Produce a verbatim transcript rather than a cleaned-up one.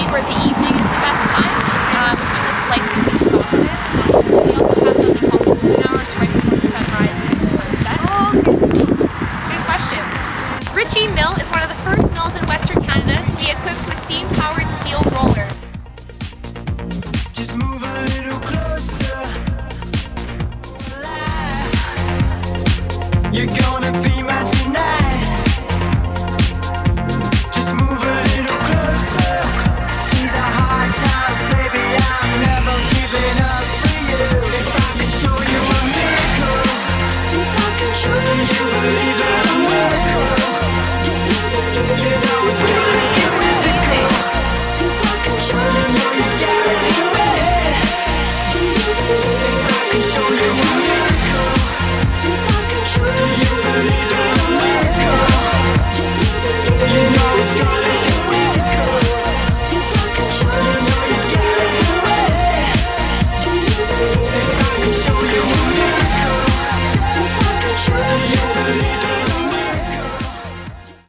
where the evening is the best time. Um, it's when the lights can be the softest. We also have something called golden hours right before the sun rises and the sun sets. Oh, okay. Good question. Ritchie Mill is one of the first